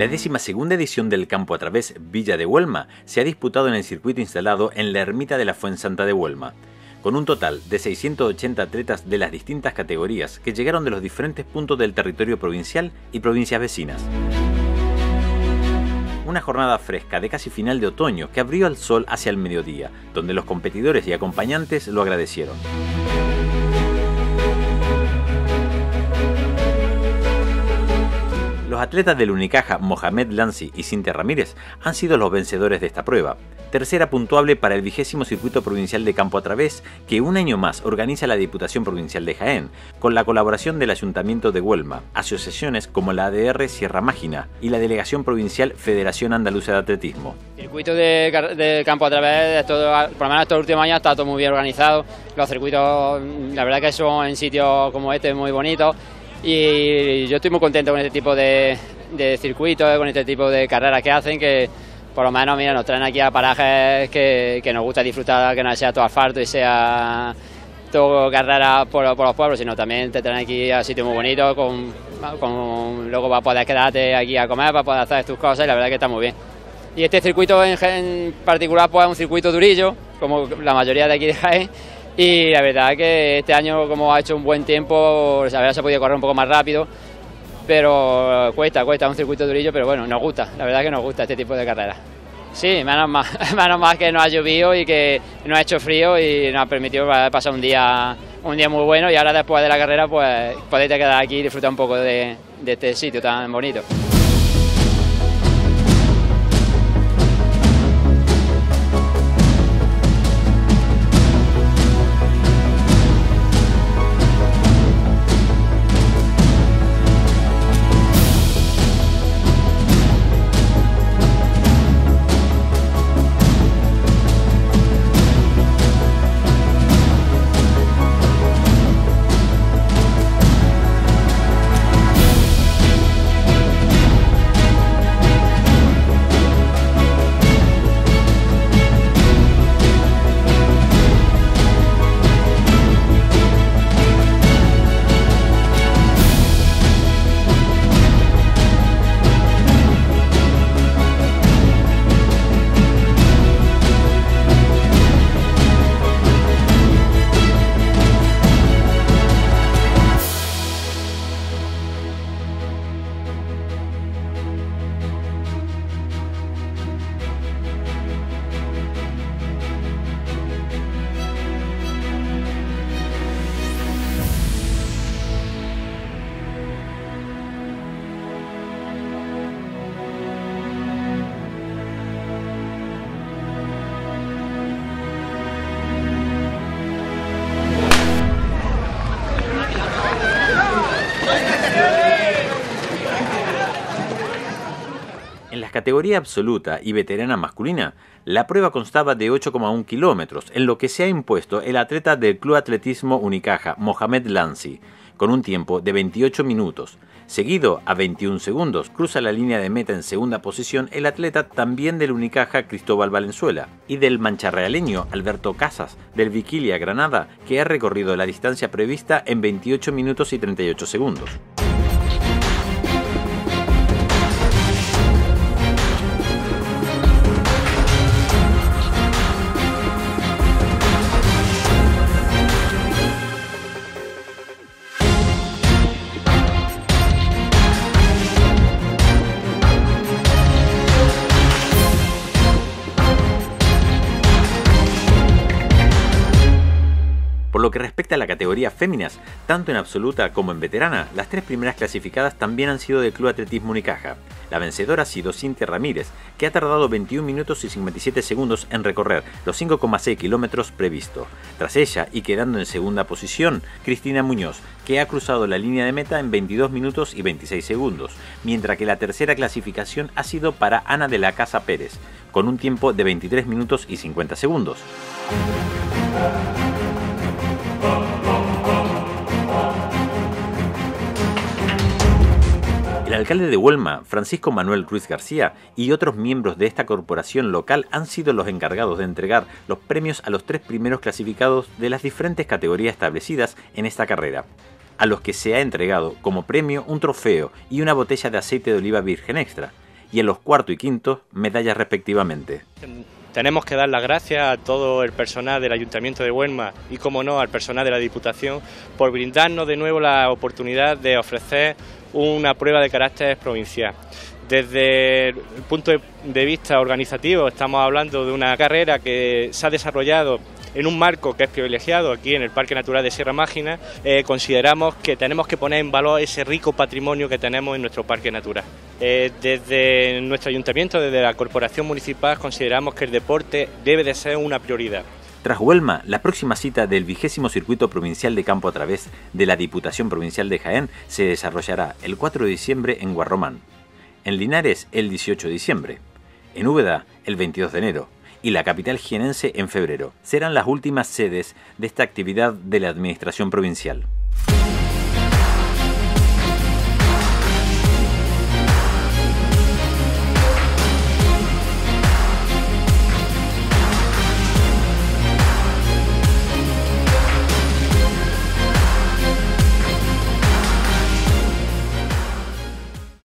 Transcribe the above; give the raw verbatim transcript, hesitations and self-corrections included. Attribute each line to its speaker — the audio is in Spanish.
Speaker 1: La décima segunda edición del Campo a Través Villa de Huelma se ha disputado en el circuito instalado en la ermita de la Fuensanta de Huelma, con un total de seiscientos ochenta atletas de las distintas categorías que llegaron de los diferentes puntos del territorio provincial y provincias vecinas. Una jornada fresca de casi final de otoño que abrió al sol hacia el mediodía, donde los competidores y acompañantes lo agradecieron. Los atletas del Unicaja Mohamed Lanzi y Cintia Ramírez han sido los vencedores de esta prueba, tercera puntuable para el vigésimo circuito provincial de Campo a Través que un año más organiza la Diputación Provincial de Jaén, con la colaboración del Ayuntamiento de Huelma, asociaciones como la A D R Sierra Mágina y la Delegación Provincial Federación Andaluza de Atletismo.
Speaker 2: El circuito de, de Campo a Través, todo, por lo menos estos últimos años, está todo muy bien organizado. Los circuitos, la verdad que son en sitios como este muy bonitos. Y yo estoy muy contento con este tipo de, de circuitos, con este tipo de carreras que hacen, que por lo menos mira, nos traen aquí a parajes que, que nos gusta disfrutar, que no sea todo asfalto y sea todo carrera por, por los pueblos, sino también te traen aquí a sitios muy bonitos, con, con, luego vas a poder quedarte aquí a comer, para poder hacer tus cosas y la verdad que está muy bien. Y este circuito en, en particular pues es un circuito durillo, como la mayoría de aquí de Jaén. Y la verdad que este año, como ha hecho un buen tiempo, se habría podido correr un poco más rápido, pero cuesta, cuesta, un circuito durillo, pero bueno, nos gusta, la verdad que nos gusta este tipo de carreras. Sí, menos mal, menos mal que no ha llovido y que no ha hecho frío y nos ha permitido pasar un día, un día muy bueno, y ahora después de la carrera pues podéis quedar aquí y disfrutar un poco de, de este sitio tan bonito.
Speaker 1: En la categoría absoluta y veterana masculina, la prueba constaba de ocho coma uno kilómetros, en lo que se ha impuesto el atleta del Club Atletismo Unicaja, Mohamed Lanzi, con un tiempo de veintiocho minutos. Seguido a veintiún segundos, cruza la línea de meta en segunda posición el atleta también del Unicaja, Cristóbal Valenzuela, y del mancharrealeño Alberto Casas, del Viquilia Granada, que ha recorrido la distancia prevista en veintiocho minutos y treinta y ocho segundos. Por lo que respecta a la categoría féminas, tanto en absoluta como en veterana, las tres primeras clasificadas también han sido del Club Atletismo Unicaja. La vencedora ha sido Cintia Ramírez, que ha tardado veintiún minutos y cincuenta y siete segundos en recorrer los cinco coma seis kilómetros previsto. Tras ella, y quedando en segunda posición, Cristina Muñoz, que ha cruzado la línea de meta en veintidós minutos y veintiséis segundos, mientras que la tercera clasificación ha sido para Ana de la Casa Pérez, con un tiempo de veintitrés minutos y cincuenta segundos. El alcalde de Huelma, Francisco Manuel Ruiz García, y otros miembros de esta corporación local han sido los encargados de entregar los premios a los tres primeros clasificados de las diferentes categorías establecidas en esta carrera, a los que se ha entregado como premio un trofeo y una botella de aceite de oliva virgen extra. y en los cuarto y quinto medallas respectivamente.
Speaker 3: Tenemos que dar las gracias a todo el personal del Ayuntamiento de Huelma y, como no, al personal de la Diputación por brindarnos de nuevo la oportunidad de ofrecer una prueba de carácter provincial. Desde el punto de vista organizativo estamos hablando de una carrera que se ha desarrollado en un marco que es privilegiado aquí en el Parque Natural de Sierra Mágina. Eh, consideramos que tenemos que poner en valor ese rico patrimonio que tenemos en nuestro Parque Natural. Eh, desde nuestro Ayuntamiento, desde la Corporación Municipal, consideramos que el deporte debe de ser una prioridad.
Speaker 1: Tras Huelma, la próxima cita del vigésimo Circuito Provincial de Campo a través de la Diputación Provincial de Jaén se desarrollará el cuatro de diciembre en Guarromán, en Linares el dieciocho de diciembre, en Úbeda el veintidós de enero y la capital jienense en febrero. Serán las últimas sedes de esta actividad de la Administración Provincial.